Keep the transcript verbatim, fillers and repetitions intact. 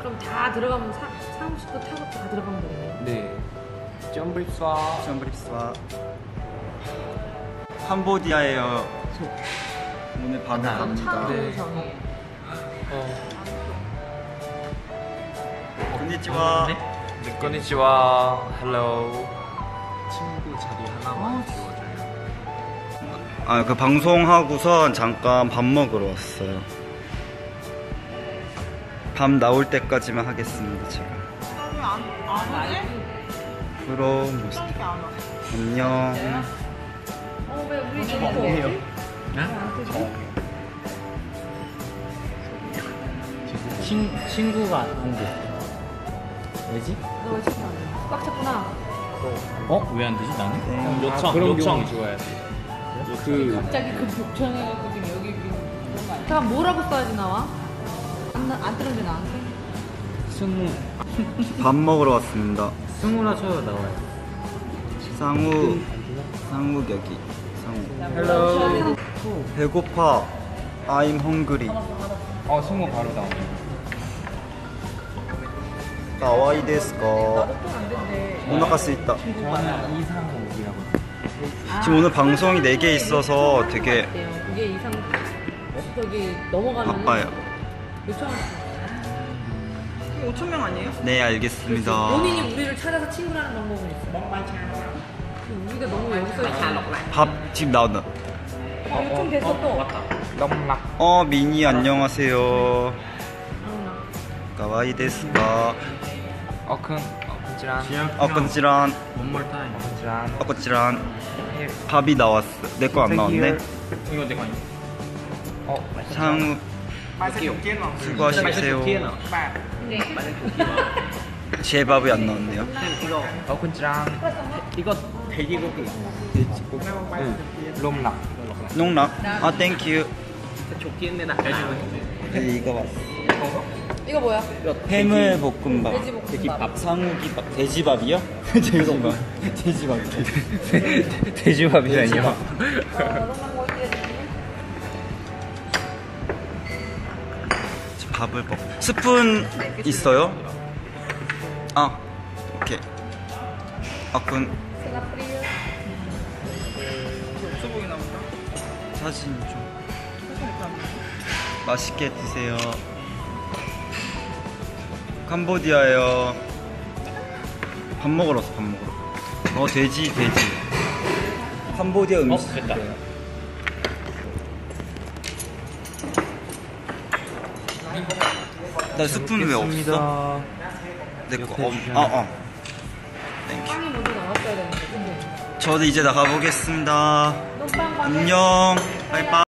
그럼 다 들어가면 사, 사무실도 타고 다 들어가면 되겠네요. 네. 점브립스와 점브립스와 캄보디아예요. 오늘 밤에 갑니다. 네. 정해. 어. konnichiwa. 네, konnichiwa. 헬로. 친구 자리 하나만 비워줘요. 아, 그 방송하고선 잠깐 밥 먹으러 왔어요. 밥 나올 때까지만 하겠습니다, 제가. 안, 안 하지? 그럼 모스트. 짧게 안 와. 안녕. 어, 왜 우리 저기 또 없지? 친, 친구가 안 돼. 왜지? 너왜 친구 안 해? 꽉 찼구나. 어? 왜 안 되지 나는? 네. 요청, 그런 요청 경우 좋아야 돼. 그 갑자기 그 복청해갖고 지금 여기 그런 거 아니야? 잠깐 뭐라고 써야지 나와? 안, 나- 안 뜨는데 나한테? 승우 밥 먹으러 왔습니다. 승우나 쳐도 나와요. 상우, 상우 여기. 상우. 헬로. 배고파. I'm hungry. 어, 승우 바로 나오네. 가와이 데스까? 나도 똥안 된대. 오나가스 있다. 저는 이상욱이라고. 지금 오늘 방송이 네 개 있어서 되게 그게 이상 저기 넘어가면 바빠요. 요청할 수 있어. 오천 명 아니에요? 네, 알겠습니다. 본인이 우리를 찾아서 친구라는 방법은 있어. 우리가 너무 여기서 있잖아. 밥 지금 나온다. 어, 요청 됐어 또. 넘락. 어, 미니 안녕하세요. 가와이 데스까? 어, 큰. 어, 큰지란. 아, 건지란. One more time. 어, 큰지란. 아, 건지란. 밥이 나왔어. 내 거 안 나왔네. 이거 내가 아니. 어, 상우 수고하십시오. 제 밥이 안 나왔네요. 어, 큰지란. 이거 돼지고기. 돼지고기. 롬락. 농락. 아, 땡큐. 좋겠네 나. 돼지고기. 네, 이거 왔어. 이거 뭐야? 해물 볶음밥. 돼지볶음밥. 돼지밥. 상우기밥. 돼지밥이요? 돼지밥. 돼지밥. 돼지밥이라니요. 밥을 먹. 스푼 있어요? 아, 오케이. 아, 군 없어 보이나 보다. 사진 좀. 맛있게 드세요. 캄보디아요. 밥 먹으러 왔어, 밥 먹으러. 어, 돼지, 돼지. 캄보디아 음식. 어, 됐다. 나 스푼 왜 없어? 내 거. 어, 아, 어. 땡큐. 빵이 먼저 나왔어야 되는데. 근데. 저도 이제 나가보겠습니다. 넌빵 안녕. 바이바이.